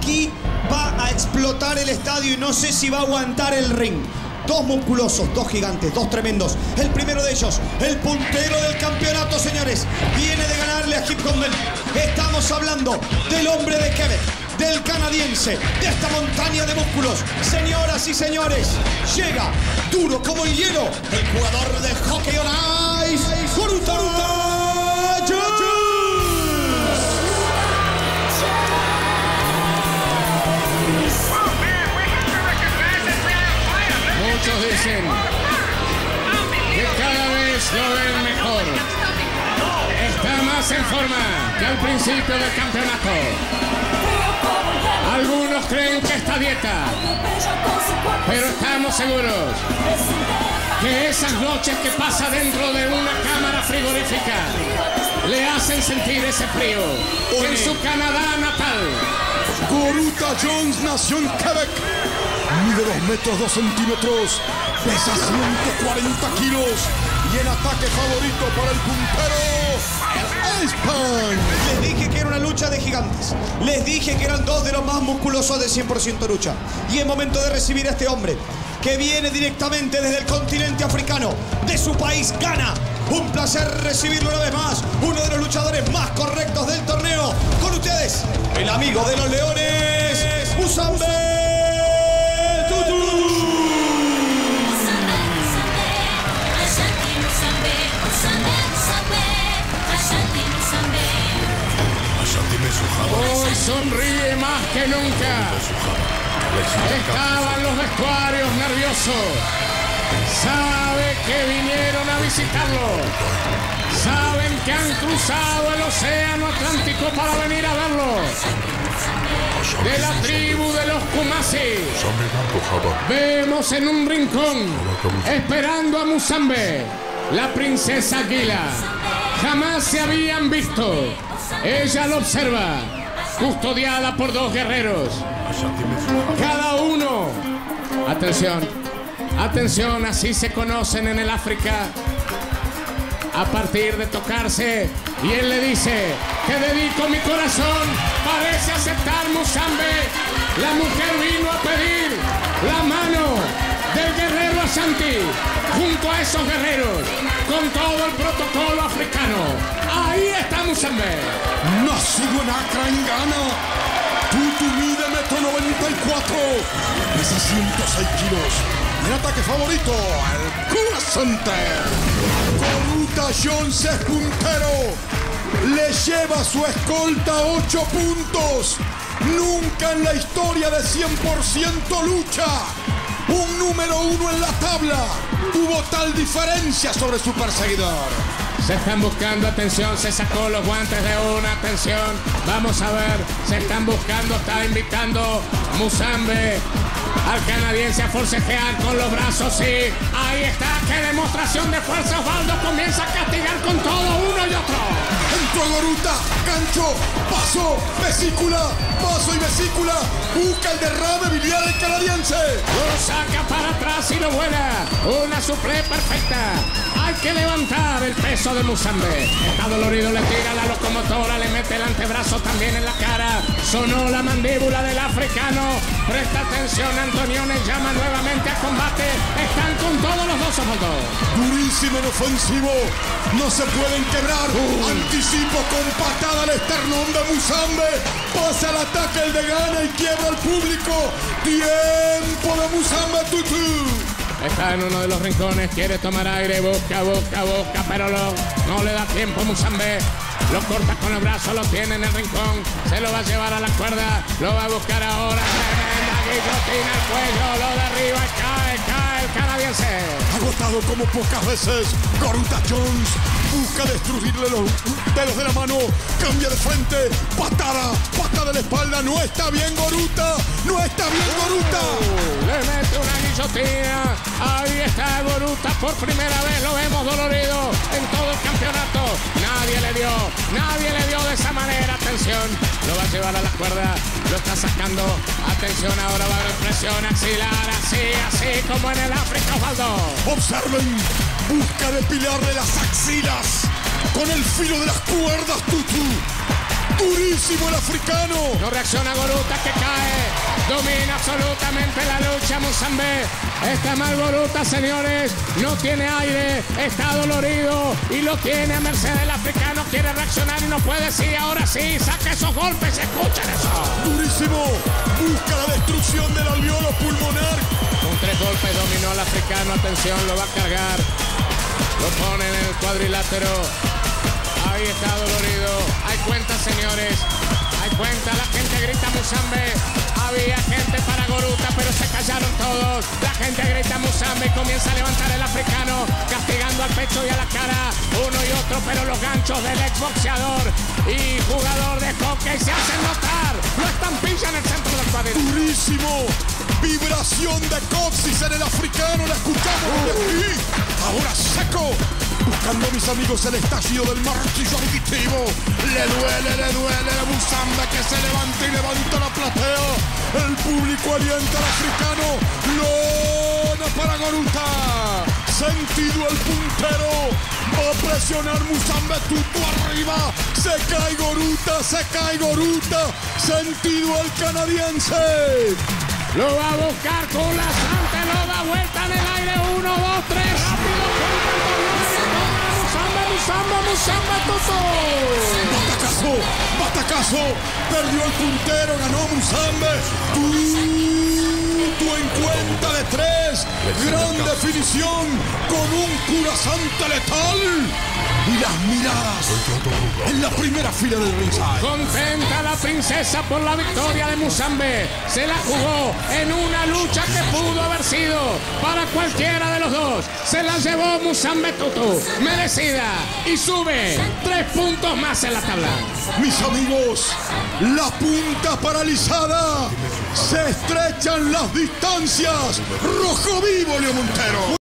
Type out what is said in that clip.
Aquí va a explotar el estadio y no sé si va a aguantar el ring. Dos musculosos, dos gigantes, dos tremendos. El primero de ellos, el puntero del campeonato, señores. Viene de ganarle a Kip Condon. Estamos hablando del hombre de Quebec, del canadiense, de esta montaña de músculos. Señoras y señores, llega duro como el hielo, el jugador de hockey on ice, Goruta Jones. Muchos dicen que cada vez lo ven mejor. Está más en forma que al principio del campeonato. Algunos creen que está dieta, pero estamos seguros que esas noches que pasa dentro de una cámara frigorífica le hacen sentir ese frío en su Canadá natal. Goruta Jones nació en Quebec. Mide 2 metros 2 centímetros, pesa 140 kilos y el ataque favorito para el puntero, el Ice Punch. Les dije que era una lucha de gigantes. Les dije que eran dos de los más musculosos de 100% lucha. Y es momento de recibir a este hombre que viene directamente desde el continente africano, de su país, Ghana. Un placer recibirlo una vez más, uno de los luchadores más correctos del torneo. Con ustedes, el amigo de los leones, Musambe. Hoy sonríe más que nunca. Estaban los vestuarios nerviosos. Sabe que vinieron a visitarlo. Saben que han cruzado el océano Atlántico para venir a verlo. De la tribu de los Kumasi. Vemos en un rincón, esperando a Musambe, la princesa Gila. Jamás se habían visto. Ella lo observa, custodiada por 2 guerreros. Cada uno. Atención, atención, así se conocen en el África. A partir de tocarse, y él le dice: te dedico mi corazón. Parece aceptar Musambe. La mujer vino a pedir la mano del guerrero Ashanti junto a esos guerreros, con todo el protocolo africano. Ahí está Musambe. Nacido en Accra, en Ghana. Tutu mide 1,94 m, pesa 106 kilos. El ataque favorito, el Kula Center. Goruta Jones es puntero. Le lleva a su escolta 8 puntos. Nunca en la historia de 100% lucha un número 1 en la tabla tuvo tal diferencia sobre su perseguidor. Se están buscando, atención, se sacó los guantes de una, atención, vamos a ver, se están buscando, está invitando Musambe al canadiense a forcejear con los brazos, sí, ahí está, qué demostración de fuerza. Osvaldo comienza a castigar con todo, uno y otro. Entró Goruta, gancho, paso, vesícula, paso y vesícula, busca el derrame biliar del canadiense. Lo saca para atrás y lo vuela, una suple perfecta. Hay que levantar el peso de Musambe. Está dolorido, le tira la locomotora, le mete el antebrazo también en la cara. Sonó la mandíbula del africano. Presta atención, Antonione llama nuevamente a combate. Están con todos los dos, Osvaldo. Durísimo en ofensivo, no se pueden quebrar. Anticipo con patada al esternón de Musambe. Pasa el ataque el de Ghana y quiebra al público. Tiempo de Musambe Tutu. Está en uno de los rincones, quiere tomar aire, busca, pero no le da tiempo a Musambe. Lo corta con el brazo, lo tiene en el rincón, se lo va a llevar a la cuerda, lo va a buscar ahora. Tremenda guillotina al cuello, lo derriba y cae el canadiense. Agotado como pocas veces, Goruta Jones busca destruirle los dedos de la mano, cambia de frente, patada de la espalda. No está bien Goruta, no está bien Goruta. Le mete una guillotina, ahí está Goruta por primera vez, lo vemos dolorido en todo el campeonato. Nadie le dio de esa manera. Atención, lo va a llevar a la cuerda, lo está sacando. Atención, ahora va a haber presión axilar, así como en el África, Osvaldo. Observen, busca depilarle las axilas con el filo de las cuerdas, Tutu. Durísimo el africano. No reacciona Goruta, que cae. Domina absolutamente la lucha Musambe. Está mal Goruta, señores. No tiene aire. Está dolorido. Y lo tiene a merced del africano. Quiere reaccionar y no puede. Sí, ahora sí. Saca esos golpes. Escuchen eso. Durísimo. Busca la destrucción del alveolo pulmonar. Con 3 golpes dominó al africano. Atención, lo va a cargar. Lo pone en el cuadrilátero. Ahí está dolorido. Hay cuenta, señores. Hay cuenta. La gente grita Musambe. Había gente para Goruta, pero se callaron todos. La gente grita Musambe y comienza a levantar el africano, castigando al pecho y a la cara, uno y otro, pero los ganchos del exboxeador y jugador de hockey se hacen notar. Lo estampilla en el centro del cuadrilátero. Durísimo. Vibración de coxis en el africano. La escuchamos desde aquí. Ahora seco. Buscando, mis amigos, el estallido del martillo auditivo. Le duele a Musambe, que se levanta y levanta la platea. El público alienta al africano. Lona para Goruta. Sentido el puntero. Va a presionar Musambe, tuto arriba. Se cae Goruta. Sentido el canadiense. Lo va a buscar con la santa, lo da vuelta en el aire. 1, 2, 3, rápido. Musambe, Tuto. Batacazo. Perdió el puntero, ganó Musambe. Tuto en cuenta de 3. Gran definición con un curasante letal. Y las miradas en la primera fila del ringside. Contenta la princesa por la victoria de Musambe. Se la jugó en una lucha que pudo haber sido para cualquiera de los dos. Se la llevó Musambe Tutu, merecida, y sube 3 puntos más en la tabla. Mis amigos, la punta paralizada. Se estrechan las distancias. Rojo vivo, Leo Montero.